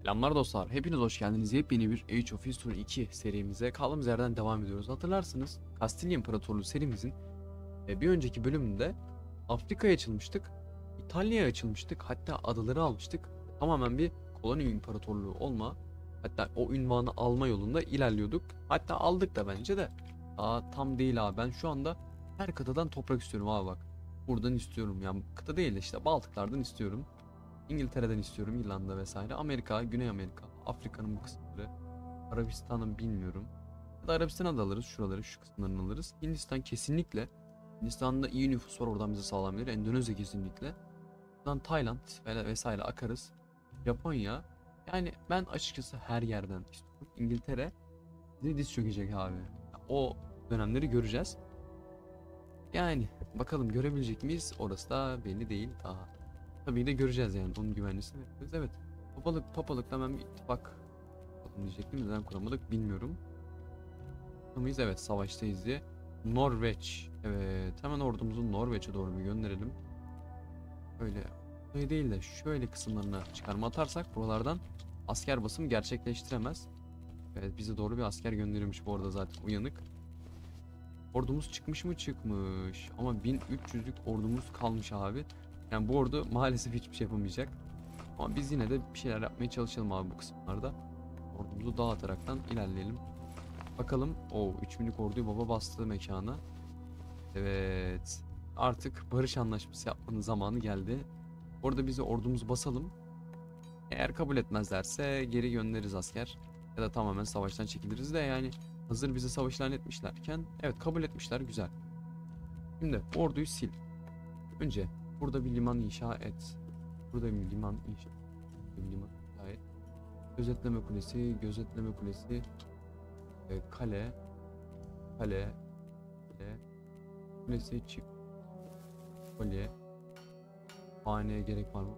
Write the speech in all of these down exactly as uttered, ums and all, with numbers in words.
Selamlar dostlar. Hepiniz hoş geldiniz. Yepyeni bir Age of History iki serimize kaldığımız yerden devam ediyoruz. Hatırlarsınız Kastilya İmparatorluğu serimizin e, bir önceki bölümünde Afrika'ya açılmıştık. İtalya'ya açılmıştık. Hatta adaları almıştık. Tamamen bir koloni imparatorluğu olma, hatta o ünvanı alma yolunda ilerliyorduk. Hatta aldık da bence de. Aa, tam değil abi. Ben şu anda her kıtadan toprak istiyorum abi bak. Buradan istiyorum. Yani kıta değil de işte Baltıklardan istiyorum. İngiltere'den istiyorum, İrlanda vesaire. Amerika, Güney Amerika, Afrika'nın bu kısımları, Arabistan'ın bilmiyorum. Ya da Arabistan'a da alırız, şuraları, şu kısımlarını alırız. Hindistan kesinlikle. Hindistan'da iyi nüfus var, oradan bize sağlanabilir. Endonezya kesinlikle. Buradan Tayland vesaire akarız. Japonya. Yani ben açıkçası her yerden istiyorum. İngiltere bizi diz çökecek abi. O dönemleri göreceğiz. Yani bakalım görebilecek miyiz? Orası da belli değil daha. Tabii de göreceğiz yani onun güvenlisini yapıyoruz. Evet. Papalık papalıkla hemen bir ittifak yapalım diyecektim. Neden kuramadık bilmiyorum. Mıyız? Evet, savaştayız diye. Norveç. Evet, hemen ordumuzu Norveç'e doğru bir gönderelim. Öyle öyle değil de şöyle kısımlarına çıkarma atarsak buralardan asker basım gerçekleştiremez. Evet, bize doğru bir asker gönderiyormuş bu arada, zaten uyanık. Ordumuz çıkmış mı? Çıkmış. Ama bin üç yüzlük ordumuz kalmış abi. Yani bu ordu maalesef hiçbir şey yapamayacak. Ama biz yine de bir şeyler yapmaya çalışalım abi bu kısımlarda. Ordumuzu dağıtaraktan ilerleyelim. Bakalım. O üç binlik orduyu baba bastı mekana. Evet. Artık barış anlaşması yapmanın zamanı geldi. Orada bizi ordumuzu basalım. Eğer kabul etmezlerse geri göndeririz asker. Ya da tamamen savaştan çekiliriz de yani. Hazır bize savaş ilan etmişlerken. Evet, kabul etmişler, güzel. Şimdi orduyu sil. Önce burada bir liman inşa et. Burada bir liman inşa bir liman inşa et. Gözetleme kulesi, gözetleme kulesi, e, kale, kale, kale, kulesi, çift, kolye, haneye gerek var mı?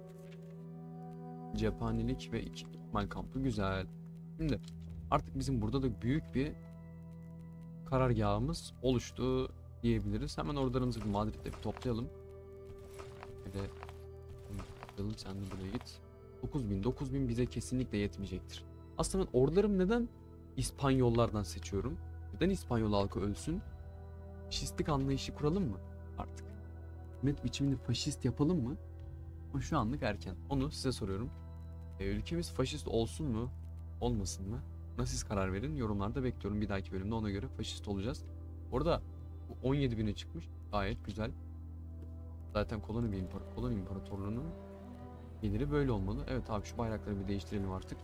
Cephanelik ve iki ikmal kampı, güzel. Şimdi artık bizim burada da büyük bir karargahımız oluştu diyebiliriz. Hemen ordularımızı Madrid'de bir toplayalım. Böyle toplayalım, sen de buraya git. dokuz bin dokuz bin bize kesinlikle yetmeyecektir. Aslında ben ordularım neden İspanyollardan seçiyorum? Neden İspanyol halkı ölsün? Faşistlik anlayışı kuralım mı artık? Hükümet biçimini faşist yapalım mı? Ama şu anlık erken. Onu size soruyorum. E, ülkemiz faşist olsun mu? Olmasın mı? Nasıl, siz karar verin. Yorumlarda bekliyorum. Bir dahaki bölümde ona göre faşist olacağız. Orada on yedi bine çıkmış. Gayet güzel. Zaten koloni bir impar koloni imparatorluğunun geliri böyle olmalı. Evet abi, şu bayrakları bir değiştirelim artık.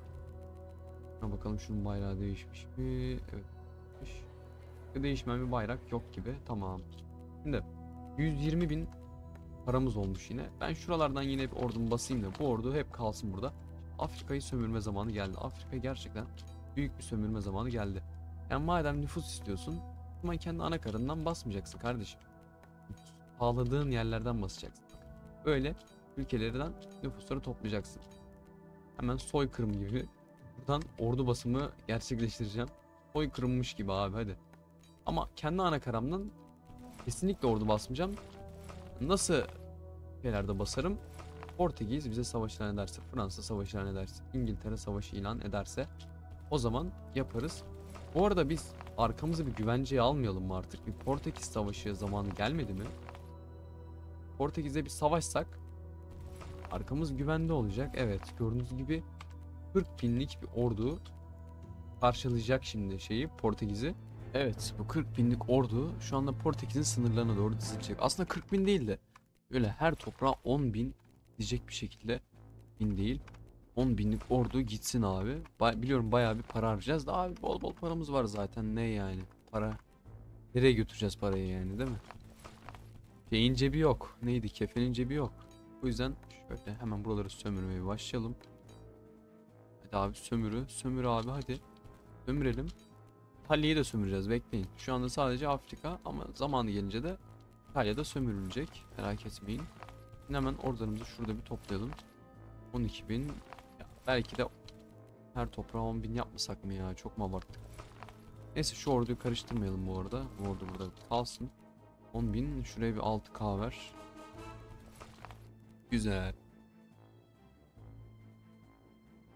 Ha, bakalım şunun bayrağı değişmiş mi? Evet. Değişmiş. Değişmeyen bir bayrak yok gibi. Tamam. Şimdi yüz yirmi bin paramız olmuş yine. Ben şuralardan yine bir ordumu basayım da bu ordu hep kalsın burada. Afrika'yı sömürme zamanı geldi. Afrika gerçekten büyük bir sömürme zamanı geldi. Yani madem nüfus istiyorsun, ama kendi ana karından basmayacaksın kardeşim. Sağladığın yerlerden basacaksın. Böyle ülkelerden nüfusları toplayacaksın. Hemen soykırım gibi buradan ordu basımı gerçekleştireceğim. Soykırımmış gibi abi, hadi. Ama kendi ana karamdan kesinlikle ordu basmayacağım. Nasıl şeylerde basarım? Portekiz bize savaş ilan ederse, Fransa savaş ilan ederse, İngiltere savaşı ilan ederse o zaman yaparız. Bu arada biz arkamızı bir güvenceye almayalım mı artık? Bir Portekiz savaşı zamanı gelmedi mi? Portekiz'e bir savaşsak arkamız güvende olacak. Evet, gördüğünüz gibi kırk binlik bir ordu karşılayacak şimdi şeyi, Portekiz'i. Evet, bu kırk binlik ordu şu anda Portekiz'in sınırlarına doğru dizilecek. Aslında kırk bin değil de öyle her toprağa on bin diyecek bir şekilde, bin değil on binlik ordu gitsin abi. Ba biliyorum bayağı bir para harcayacağız da abi, bol bol paramız var zaten, ne yani para, nereye götüreceğiz parayı yani, değil mi? Şeyin cebi yok, neydi, kefenin cebi yok. O yüzden şöyle hemen buraları sömürmeye başlayalım. Hadi abi, sömürü sömürü abi, hadi sömürelim. İtalya'yı da sömüreceğiz, bekleyin. Şu anda sadece Afrika ama zamanı gelince de İtalya'da sömürülecek, merak etmeyin. Şimdi hemen ordularımızı şurada bir toplayalım. on iki bin. Ya belki de her toprağa on bin yapmasak mı ya, çok mu abarttık? Neyse, şu orduyu karıştırmayalım bu arada. Bu ordu burada kalsın. on bin, şuraya bir altı K ver. Güzel.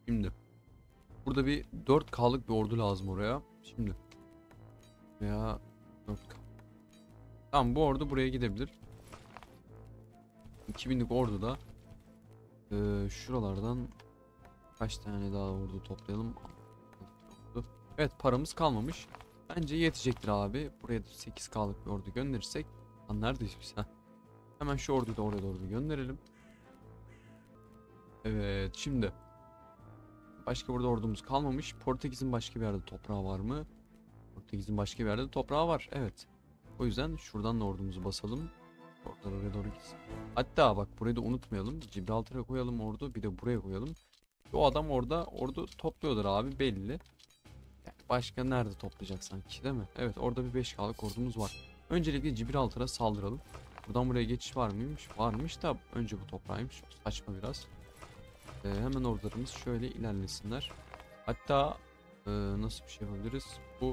Şimdi burada bir dört K'lık bir ordu lazım oraya. Şimdi veya dört K. Tamam, bu ordu buraya gidebilir. iki binlik ordu da e, şuralardan kaç tane daha ordu toplayalım. Evet, paramız kalmamış. Bence yetecektir abi. Buraya da sekiz K'lık bir ordu gönderirsek. Lan neredeyiz biz? Heh. Hemen şu orduyu da oraya doğru bir gönderelim. Evet, şimdi başka burada ordumuz kalmamış. Portekiz'in başka bir yerde toprağı var mı? Portekiz'in başka bir yerde de toprağı var. Evet. O yüzden şuradan da ordumuzu basalım. Ordular oraya doğru gitsin. Hatta bak, burayı da unutmayalım. Gibraltar'a koyalım ordu. Bir de buraya koyalım. O adam orada ordu topluyordur abi, belli. Yani başka nerede toplayacak sanki, değil mi? Evet, orada bir beş K'lık ordumuz var. Öncelikle Gibraltar'a saldıralım. Buradan buraya geçiş var mıymış? Varmış da önce bu toprağıymış. Saçma biraz. Ee, hemen ordularımız şöyle ilerlesinler. Hatta e, nasıl bir şey yapabiliriz? Bu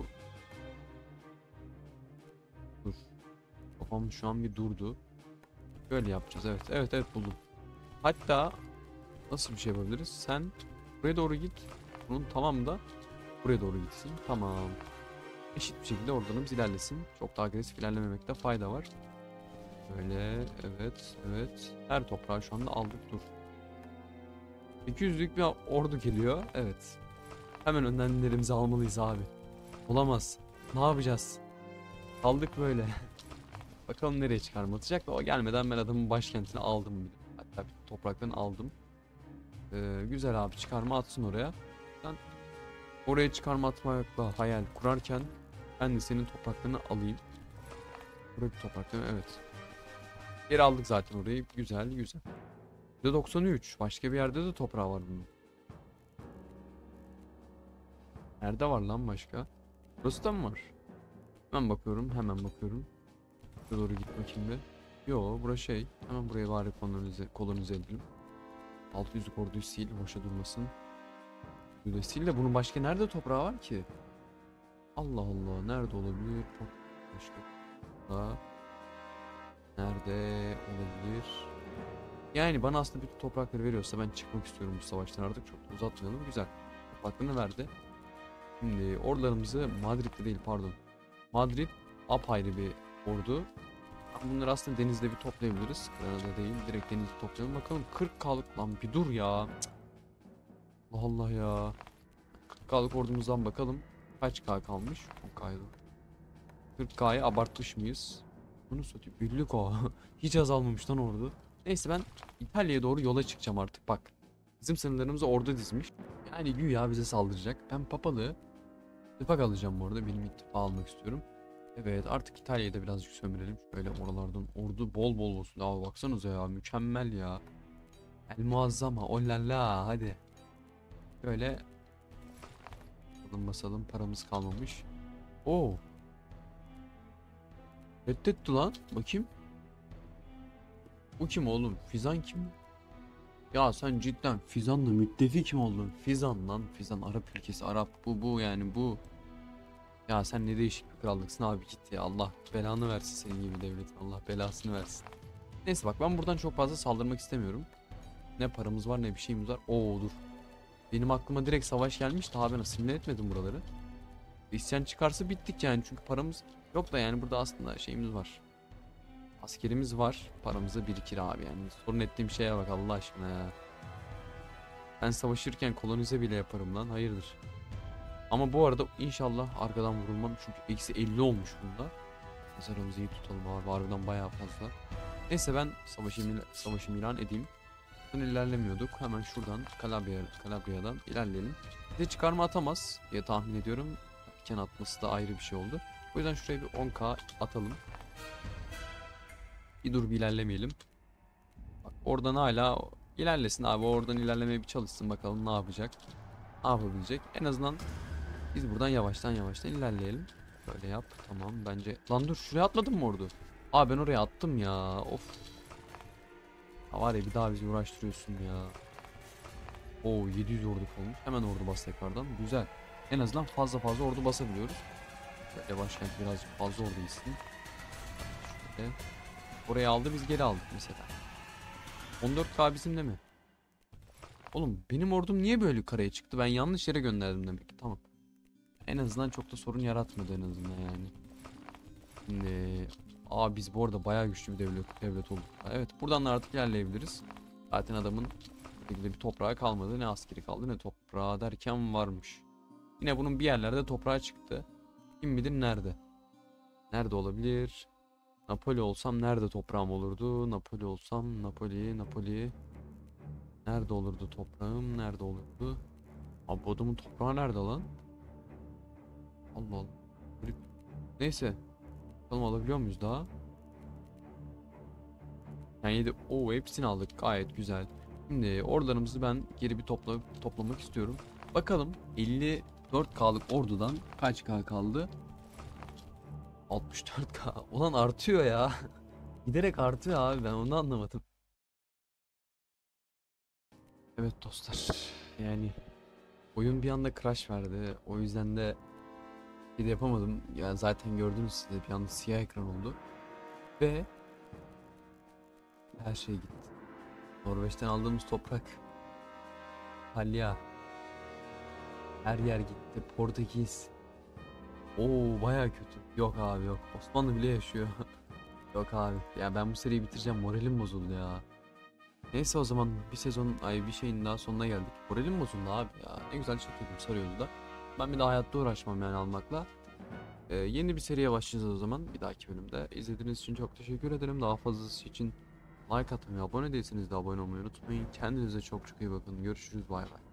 dur. Kafam şu an bir durdu. Böyle yapacağız. Evet, evet, evet, buldum. Hatta nasıl bir şey yapabiliriz? Sen buraya doğru git. Bunun tamamı da buraya doğru gitsin. Tamam. Eşit bir şekilde ordularımız ilerlesin. Çok da agresif ilerlememekte fayda var. Böyle, evet, evet. Her toprağı şu anda aldık. Dur. iki yüzlük bir ordu geliyor. Evet. Hemen önlemlerimizi almalıyız abi. Olamaz. Ne yapacağız? Kaldık böyle. Bakalım nereye çıkarmatacak da o gelmeden ben adamın başkentini aldım bile. Hatta bir topraklarını aldım. Ee, güzel abi, çıkarma atsın oraya. Ben oraya çıkarma atmakla hayal kurarken ben de senin topraklarını alayım. Buraya bir topraklarını, evet. Geri aldık zaten orayı. Güzel güzel. yüzde doksan üç. Başka bir yerde de toprağı var bunun. Nerede var lan başka? Burası da mı var? Hemen bakıyorum, hemen bakıyorum. Buraya doğru git bakayım bir. Yo, burası şey. Hemen buraya bari kolonize, kolonize edelim. altı yüzlük orduyu sil, boşa durmasın. Böyle sil de bunun başka nerede toprağı var ki? Allah Allah, nerede olabilir? Çok başka. Daha nerede olabilir? Yani bana aslında bütün toprakları veriyorsa ben çıkmak istiyorum bu savaştan artık. Çok da uzatmayalım. Güzel. Topraklarını verdi. Şimdi ordularımızı Madrid'de değil, pardon. Madrid apayrı bir ordu. Bunları aslında denizde bir toplayabiliriz. Granada değil, direkt denizde toplayalım. Bakalım kırk K'lık lan, bir dur ya. Cık. Allah Allah ya. kırk K'lık ordumuzdan bakalım. Kaç K kalmış? on K'ydı. kırk K'yı abartmış mıyız? Bunu satayım. Birlik o. Hiç azalmamış lan ordu. Neyse, ben İtalya'ya doğru yola çıkacağım artık bak. Bizim sınırlarımıza ordu dizmiş. Yani güya bize saldıracak. Ben papalığı ittifak alacağım bu arada. Benim ittifak almak istiyorum. Evet, artık İtalya'yı da birazcık sömürelim. Şöyle oralardan ordu bol bol olsun. Abi baksanıza ya, mükemmel ya. El muazzama, ollala, hadi. Böyle basalım basalım, paramız kalmamış. Oo. Reddetti lan. Bakayım. Bu kim oğlum? Fizan kim? Ya sen cidden Fizan'la müttefik mi oldun? Fizan lan. Fizan Arap ülkesi. Arap bu bu yani bu. Ya sen ne değişik bir krallıksın abi, git ya. Allah belanı versin senin gibi devletin. Allah belasını versin. Neyse bak, ben buradan çok fazla saldırmak istemiyorum. Ne paramız var ne bir şeyimiz var. Oo dur. Benim aklıma direkt savaş gelmiş. Daha ben asimile etmedim buraları. İsyan çıkarsa bittik yani. Çünkü paramız yok da yani burada aslında şeyimiz var. Askerimiz var. Paramızı birikir abi yani. Sorun ettiğim şeye bak Allah aşkına ya. Ben savaşırken kolonize bile yaparım lan. Hayırdır. Ama bu arada inşallah arkadan vurulmam. Çünkü eksi elli olmuş bunda. Zararımızı iyi tutalım abi. Harbiden bayağı fazla. Neyse, ben savaşımı, savaşımı ilan edeyim. Buradan ilerlemiyorduk. Hemen şuradan Kalabria, Kalabria'dan ilerleyelim. Bize çıkarma atamaz diye tahmin ediyorum. Erken atması da ayrı bir şey oldu. O yüzden şuraya bir on K atalım. Bir dur, bir ilerlemeyelim. Bak, oradan hala ilerlesin abi. Oradan ilerlemeye bir çalışsın bakalım ne yapacak. Ne yapabilecek. En azından biz buradan yavaştan yavaştan ilerleyelim. Böyle yap. Tamam bence. Lan dur, şuraya atmadın mı ordu? Abi ben oraya attım ya. Of. Ha var ya, bir daha bizi uğraştırıyorsun ya. Oo, yedi yüz ordu olmuş. Hemen ordu bas tekrardan. Güzel. En azından fazla fazla ordu basabiliyoruz. Böyle başkent birazcık fazla ordu gitsin. Şöyle. Oraya aldı, biz geri aldık mesela. on dört K bizimle mi? Oğlum benim ordum niye böyle karaya çıktı? Ben yanlış yere gönderdim demek ki. Tamam. En azından çok da sorun yaratmadı en azından yani. Şimdi aa biz bu arada bayağı güçlü bir devlet devlet olduk. Evet, buradan da artık ilerleyebiliriz. Zaten adamın bir bir toprağı kalmadı. Ne askeri kaldı ne toprağı derken varmış. Yine bunun bir yerlerde toprağı çıktı. Kim bilir nerede? Nerede olabilir? Napoli olsam nerede toprağım olurdu? Napoli olsam Napoli, Napoli. Nerede olurdu toprağım? Nerede olurdu? Abi bu adamın toprağı nerede lan? Allah Allah. Garip. Neyse. Bakalım alabiliyor muyuz daha? Yani yedi. Oo, hepsini aldık. Gayet güzel. Şimdi oralarımızı ben geri bir topla toplamak istiyorum. Bakalım elli dört K'lık ordudan kaç K kaldı? altmış dört K. Ulan artıyor ya. Giderek artıyor abi, ben onu anlamadım. Evet dostlar. Yani oyun bir anda crash verdi. O yüzden de bir de yapamadım. Yani zaten gördünüz siz de, bir anda siyah ekran oldu. Ve her şey gitti. Norveç'ten aldığımız toprak. Palya. Her yer gitti. Portekiz. Oo, baya kötü. Yok abi yok. Osmanlı bile yaşıyor. Yok abi. Ya ben bu seriyi bitireceğim. Moralim bozuldu ya. Neyse o zaman bir sezon ay bir şeyin daha sonuna geldik. Moralim bozuldu abi ya. Ne güzel çekiyordum, sarıyordu da. Ben bir daha hayatta uğraşmam yani almakla. Ee, yeni bir seriye başlayacağız o zaman bir dahaki bölümde. İzlediğiniz için çok teşekkür ederim. Daha fazlası için like atmayı, abone değilseniz de abone olmayı unutmayın. Kendinize çok çok iyi bakın. Görüşürüz, bay bay.